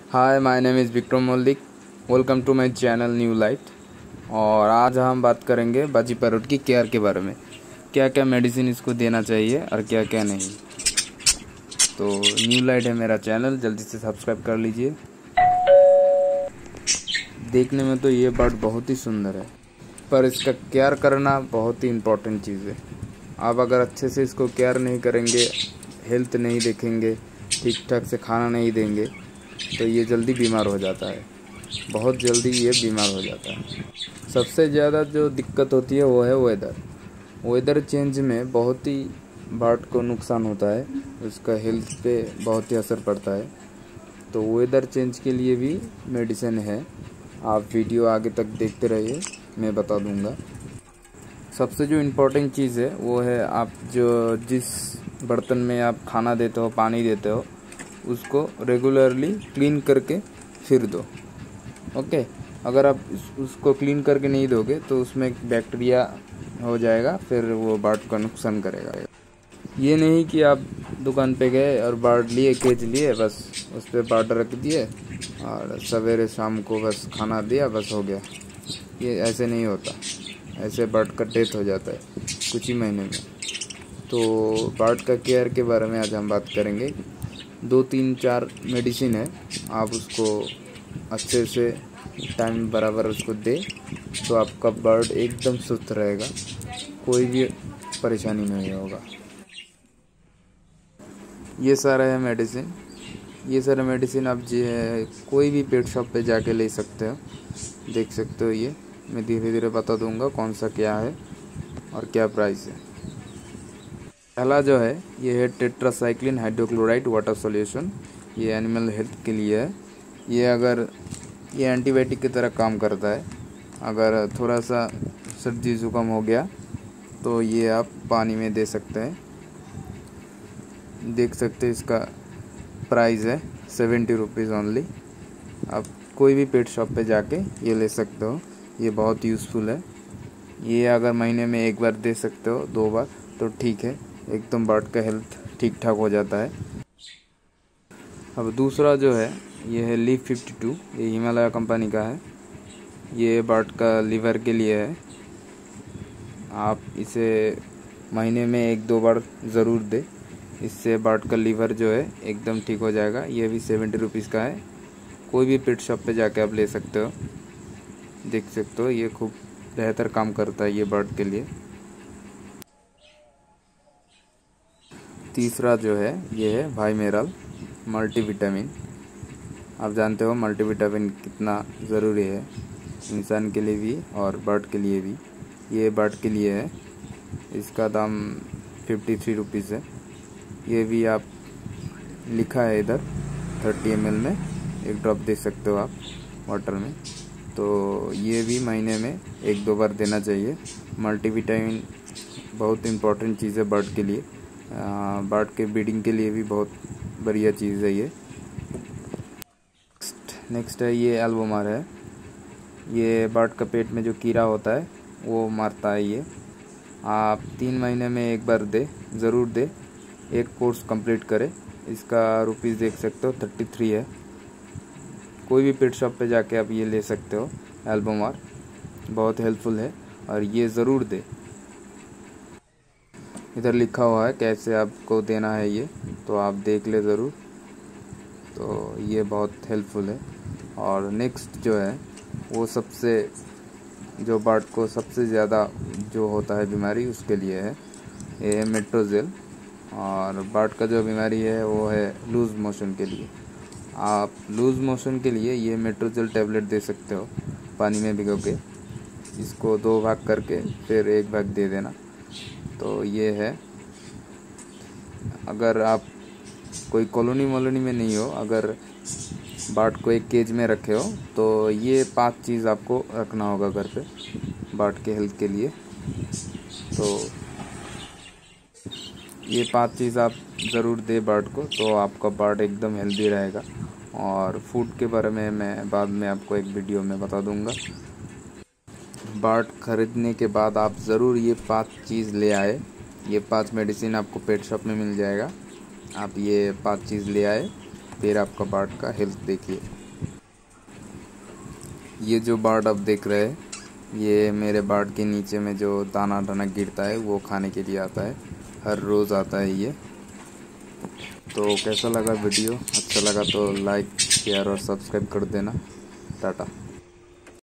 Hi, my name is Vikram Mallick. Welcome to my channel new light. और आज हम बात करेंगे बाजी पैरोट की केयर के बारे में। क्या क्या मेडिसिन इसको देना चाहिए और क्या क्या नहीं। तो न्यू लाइट है मेरा चैनल, जल्दी से सब्सक्राइब कर लीजिए। देखने में तो ये बर्ड बहुत ही सुंदर है, पर इसका केयर करना बहुत ही इम्पोर्टेंट चीज़ है। आप अगर अच्छे से इसको केयर नहीं करेंगे, हेल्थ नहीं देखेंगे, ठीक ठाक से खाना नहीं देंगे, तो ये जल्दी बीमार हो जाता है। बहुत जल्दी ये बीमार हो जाता है। सबसे ज़्यादा जो दिक्कत होती है वो है वेदर चेंज में बहुत ही बर्ड को नुकसान होता है, उसका हेल्थ पे बहुत ही असर पड़ता है। तो वेदर चेंज के लिए भी मेडिसिन है। आप वीडियो आगे तक देखते रहिए, मैं बता दूंगा। सबसे जो इम्पोर्टेंट चीज़ है वो है, आप जो जिस बर्तन में आप खाना देते हो, पानी देते हो, उसको रेगुलरली क्लीन करके फिर दो। ओके, अगर आप उसको क्लीन करके नहीं दोगे तो उसमें बैक्टीरिया हो जाएगा, फिर वो बर्ड का नुकसान करेगा। ये नहीं कि आप दुकान पे गए और बर्ड लिए, केज लिए, बस उस पर बर्ड रख दिए और सवेरे शाम को बस खाना दिया, बस हो गया। ये ऐसे नहीं होता। ऐसे बर्ड का डेथ हो जाता है कुछ ही महीने में। तो बर्ड का केयर के बारे में आज हम बात करेंगे। 2-3-4 मेडिसिन है, आप उसको अच्छे से टाइम बराबर उसको दे तो आपका बर्ड एकदम स्वस्थ रहेगा, कोई भी परेशानी नहीं होगा। ये सारा है मेडिसिन। ये सारे मेडिसिन आप जो है कोई भी पेट शॉप पे जाके ले सकते हो, देख सकते हो। ये मैं धीरे धीरे बता दूंगा कौन सा क्या है और क्या प्राइस है। पहला जो है ये है टेट्रासाइक्लिन हाइड्रोक्लोराइड वाटर सॉल्यूशन। ये एनिमल हेल्थ के लिए है। ये एंटीबायोटिक की तरह काम करता है। अगर थोड़ा सा सर्दी जुकाम हो गया तो ये आप पानी में दे सकते हैं। देख सकते हैं, इसका प्राइस है 70 रुपीज़ ओनली। आप कोई भी पेट शॉप पे जाके ये ले सकते हो। ये बहुत यूज़फुल है। ये अगर महीने में एक बार दे सकते हो, 2 बार, तो ठीक है, एकदम बर्ड का हेल्थ ठीक ठाक हो जाता है। अब दूसरा जो है ये है लीफ 52। ये हिमालय कंपनी का है। ये बर्ड का लीवर के लिए है। आप इसे महीने में 1-2 बार ज़रूर दें, इससे बर्ड का लीवर जो है एकदम ठीक हो जाएगा। ये भी 70 रुपीज़ का है। कोई भी पेट शॉप पे जाके आप ले सकते हो, देख सकते हो। ये खूब बेहतर काम करता है ये बर्ड के लिए। तीसरा जो है ये है वाइमेरल मल्टीविटामिन। आप जानते हो मल्टीविटामिन कितना ज़रूरी है इंसान के लिए भी और बर्ड के लिए भी। ये बर्ड के लिए है। इसका दाम 53 रुपीज़ है। ये भी आप लिखा है इधर 30 ml में 1 ड्रॉप दे सकते हो आप वाटर में। तो ये भी महीने में 1-2 बार देना चाहिए। मल्टीविटामिन बहुत इम्पोर्टेंट चीज़ है बर्ड के लिए। बर्ड के ब्रीडिंग के लिए भी बहुत बढ़िया चीज़ है ये। नेक्स्ट है ये एल्बोमार है। ये बर्ड का पेट में जो कीड़ा होता है वो मारता है। ये आप 3 महीने में 1 बार ज़रूर दे। एक कोर्स कंप्लीट करें। इसका रुपीज़ देख सकते हो 33 है। कोई भी पेट शॉप पे जाके आप ये ले सकते हो। एल्बोमार बहुत हेल्पफुल है और ये ज़रूर दे। इधर लिखा हुआ है कैसे आपको देना है ये, तो आप देख ले ज़रूर। तो ये बहुत हेल्पफुल है। और नेक्स्ट जो है वो सबसे जो बर्ड को सबसे ज़्यादा जो होता है बीमारी उसके लिए है। ये है मेट्रोजेल। और बर्ड का जो बीमारी है वो है लूज़ मोशन के लिए। आप लूज़ मोशन के लिए ये मेट्रोजेल टैबलेट दे सकते हो पानी में भिगो के। इसको 2 भाग करके फिर 1 भाग दे देना। तो ये है। अगर आप कोई कॉलोनी वॉलोनी में नहीं हो, अगर बर्ड को एक केज में रखे हो, तो ये 5 चीज़ आपको रखना होगा घर पे बर्ड के हेल्थ के लिए। तो ये 5 चीज़ आप ज़रूर दे बर्ड को, तो आपका बर्ड एकदम हेल्दी रहेगा। और फूड के बारे में मैं बाद में आपको एक वीडियो में बता दूंगा। बर्ड खरीदने के बाद आप ज़रूर ये 5 चीज़ ले आए। ये 5 मेडिसिन आपको पेट शॉप में मिल जाएगा। आप ये 5 चीज़ ले आए, फिर आपका बर्ड का हेल्थ देखिए। ये जो बार्ड आप देख रहे हैं, ये मेरे बार्ड के नीचे में जो दाना दाना गिरता है वो खाने के लिए आता है। हर रोज़ आता है ये। तो कैसा लगा वीडियो? अच्छा लगा तो लाइक शेयर और सब्सक्राइब कर देना। टाटा।